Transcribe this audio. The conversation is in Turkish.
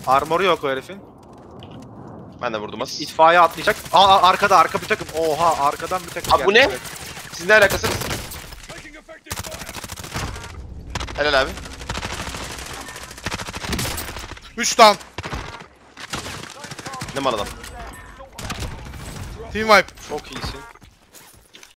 Armoru yok o herifin. Ben de vurdum az. İtfaiye atlayacak. Arkada arka bir takım. Oha arkadan bir takım. Abi bu ne? Siz ne alakasınız? Helal abi. 3 down. Ne mal adam. Team wipe. Çok iyisin.